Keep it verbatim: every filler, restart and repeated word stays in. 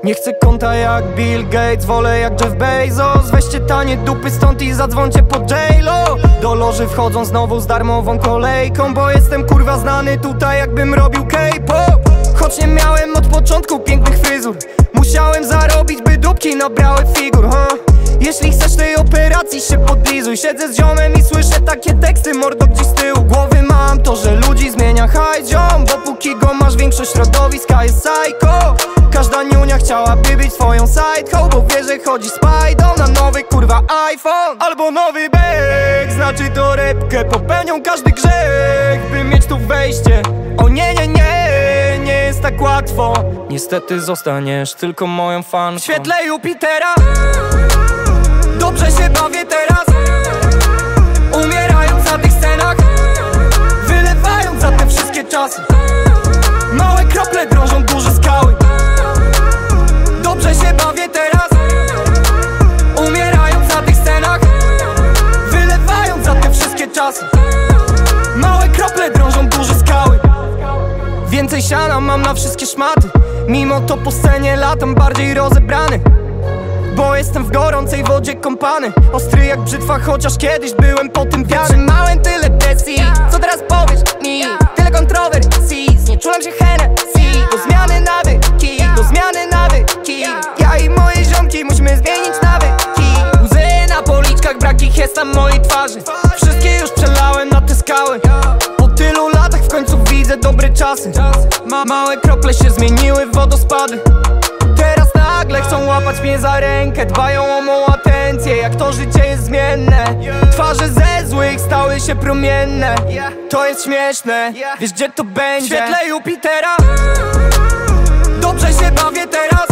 Nie chcę konta jak Bill Gates, wolę jak Jeff Bezos. Weźcie tanie dupy stąd i zadzwońcie po J-Lo. Do loży wchodzą znowu z darmową kolejką, bo jestem kurwa znany tutaj jakbym robił K-pop. Choć nie miałem od początku pięknych fryzur, musiałem zarobić, by dupki nabrały figur, huh? Jeśli chcesz tej operacji się podlizuj. Siedzę z ziomem i słyszę takie teksty, mordo gdzieś z tyłu głowy mam to, że ludzi zmienia hajs, ziom. Bo póki go masz, większość środowiska jest psycho. Każda niunia chciałaby być twoją sideho, bo wie, że chodzi z pajdą na nowy kurwa iPhone albo nowy bag. Znaczy to repkę, popełnią każdy grzech, by mieć tu wejście. O nie, nie, nie, nie jest tak łatwo. Niestety zostaniesz tylko moją fanką. W świetle Jupitera dobrze się bawię teraz, umierając na tych scenach, wylewając za te wszystkie czasy. Małe krople drążą duże skały. Dobrze się bawię teraz, umierając na tych scenach, wylewając za te wszystkie czasy. Małe krople drążą duże skały. Więcej siana mam na wszystkie szmaty, mimo to po scenie latam bardziej rozebrany, bo jestem w gorącej wodzie kąpany. Ostry jak brzytwa, chociaż kiedyś byłem po tym wiary. Trzymałem tyle presji, co teraz powiesz mi? Tyle kontrowersji, znieczulam się Hennessy. Do zmiany nawyki, do zmiany nawyki. Ja i moje ziomki musimy zmienić nawyki. Łzy na policzkach, brak ich jest na mojej twarzy. Wszystkie już przelałem na te skały. Po tylu latach w końcu widzę dobre czasy. Ma małe krople się zmieniły w wodospady. Teraz nagle chcą łapać mnie za rękę, dbają o mą atencję, jak to życie jest zmienne. Twarze ze złych stały się promienne. To jest śmieszne, wiesz gdzie to będzie? W świetle Jupitera dobrze się bawię teraz,